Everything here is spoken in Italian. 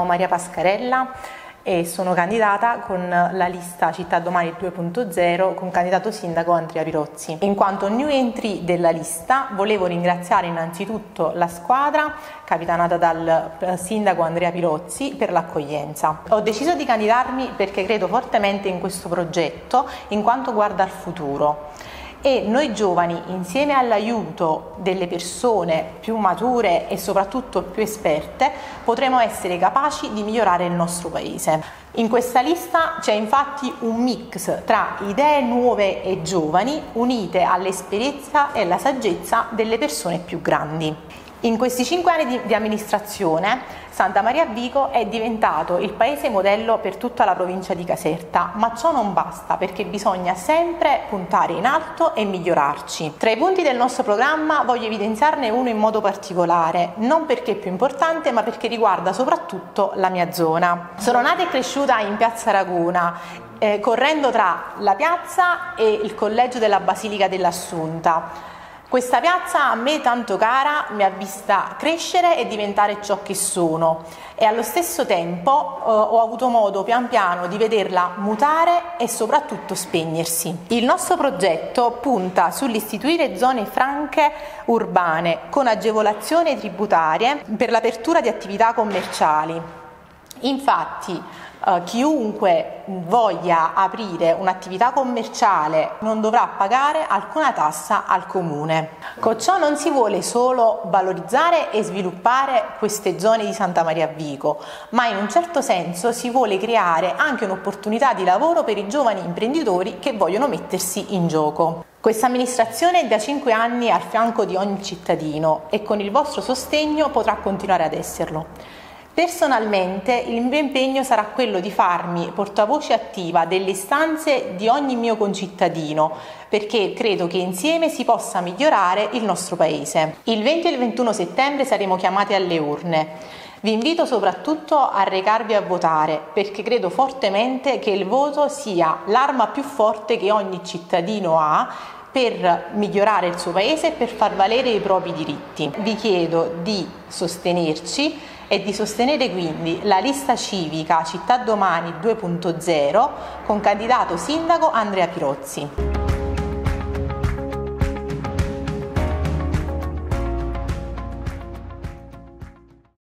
chiamo Maria Pascarella e sono candidata con la lista Città Domani 2.0 con candidato sindaco Andrea Pirozzi. In quanto new entry della lista, volevo ringraziare innanzitutto la squadra capitanata dal sindaco Andrea Pirozzi per l'accoglienza. Ho deciso di candidarmi perché credo fortemente in questo progetto, in quanto guarda al futuro. E noi giovani, insieme all'aiuto delle persone più mature e soprattutto più esperte, potremo essere capaci di migliorare il nostro paese. In questa lista c'è infatti un mix tra idee nuove e giovani unite all'esperienza e alla saggezza delle persone più grandi. In questi 5 anni di amministrazione, Santa Maria a Vico è diventato il paese modello per tutta la provincia di Caserta, ma ciò non basta perché bisogna sempre puntare in alto e migliorarci. Tra i punti del nostro programma voglio evidenziarne uno in modo particolare, non perché è più importante, ma perché riguarda soprattutto la mia zona. Sono nata e cresciuta in Piazza Ragona, correndo tra la piazza e il collegio della Basilica dell'Assunta. Questa piazza a me tanto cara mi ha vista crescere e diventare ciò che sono e allo stesso tempo ho avuto modo pian piano di vederla mutare e soprattutto spegnersi. Il nostro progetto punta sull'istituire zone franche urbane con agevolazioni tributarie per l'apertura di attività commerciali. Infatti, chiunque voglia aprire un'attività commerciale non dovrà pagare alcuna tassa al comune. Con ciò non si vuole solo valorizzare e sviluppare queste zone di Santa Maria a Vico, ma in un certo senso si vuole creare anche un'opportunità di lavoro per i giovani imprenditori che vogliono mettersi in gioco. Questa amministrazione è da 5 anni al fianco di ogni cittadino e con il vostro sostegno potrà continuare ad esserlo. Personalmente il mio impegno sarà quello di farmi portavoce attiva delle istanze di ogni mio concittadino, perché credo che insieme si possa migliorare il nostro paese. Il 20 e il 21 settembre saremo chiamati alle urne. Vi invito soprattutto a recarvi a votare, perché credo fortemente che il voto sia l'arma più forte che ogni cittadino ha per migliorare il suo paese e per far valere i propri diritti. Vi chiedo di sostenerci e di sostenere quindi la lista civica Città Domani 2.0 con candidato sindaco Andrea Pirozzi.